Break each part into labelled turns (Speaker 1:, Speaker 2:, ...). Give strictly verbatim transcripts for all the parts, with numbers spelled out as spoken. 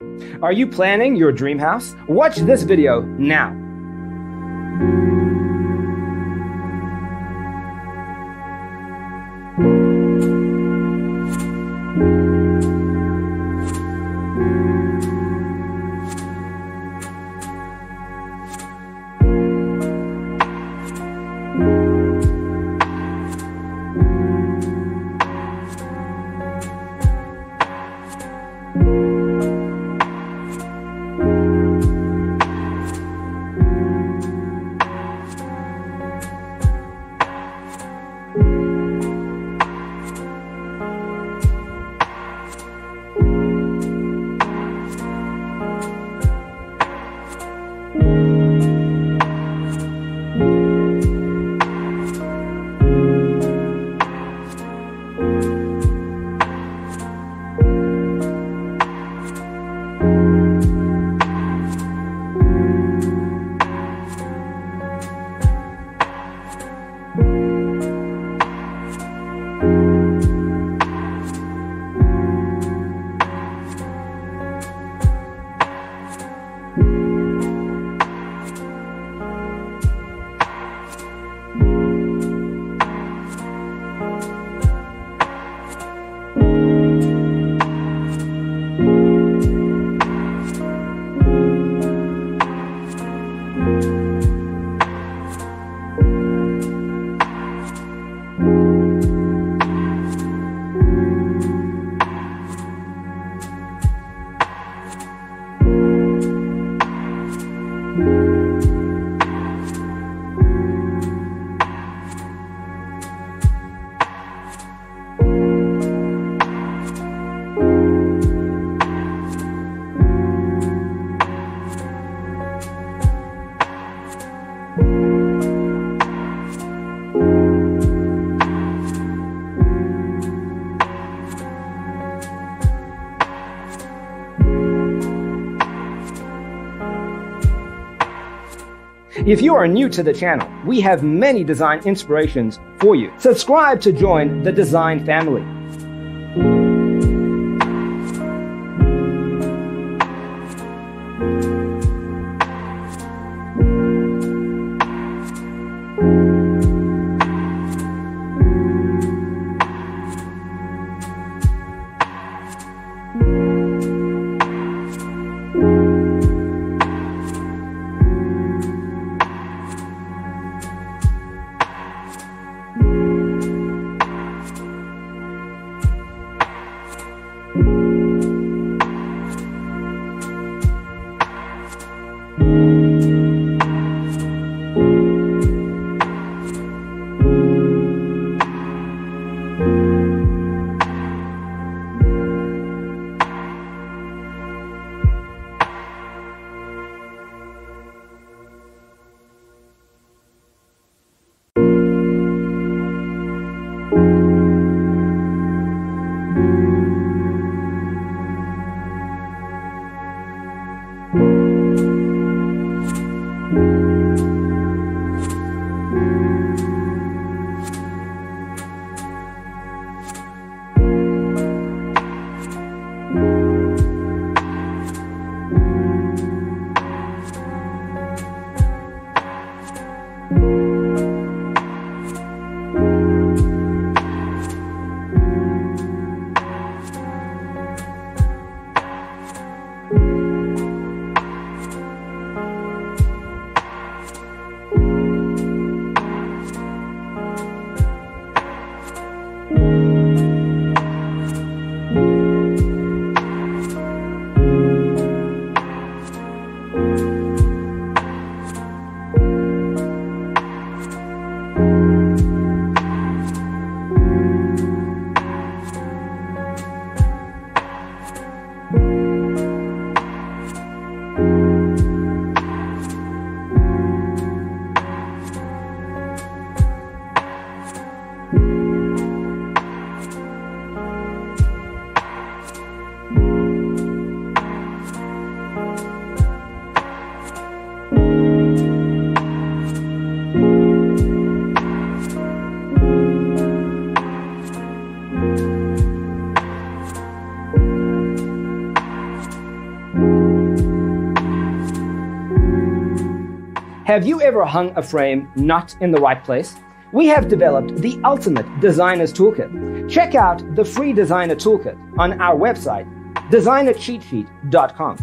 Speaker 1: Are you planning your dream house? Watch this video now. If you are new to the channel, we have many design inspirations for you. Subscribe to join the design family. Have you ever hung a frame not in the right place? We have developed the ultimate designer's toolkit. Check out the free designer toolkit on our website, designer cheat sheet dot com.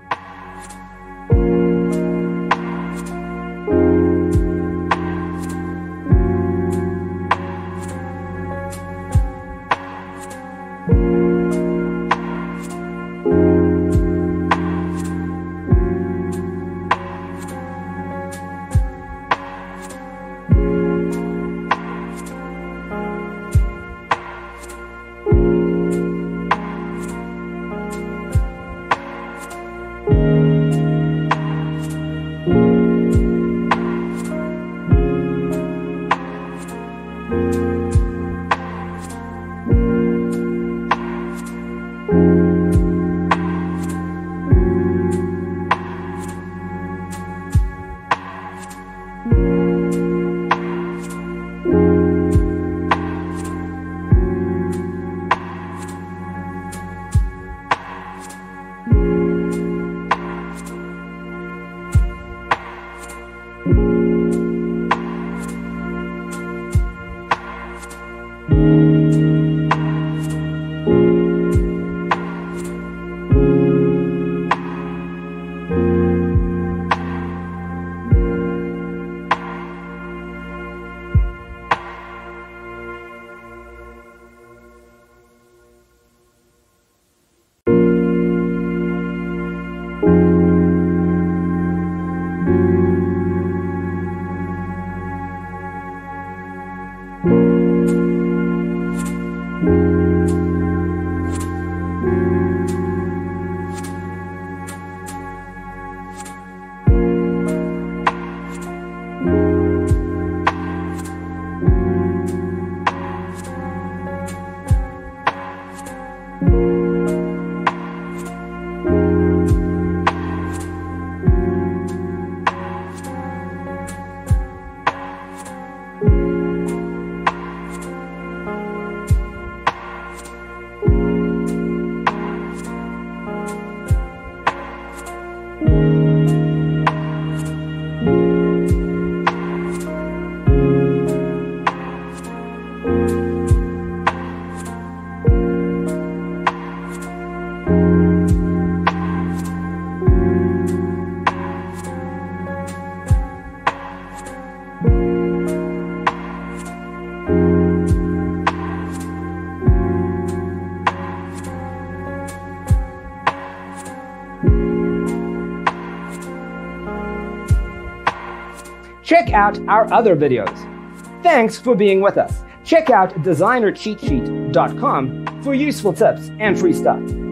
Speaker 1: Check out our other videos. Thanks for being with us. Check out designer cheat sheet dot com for useful tips and free stuff.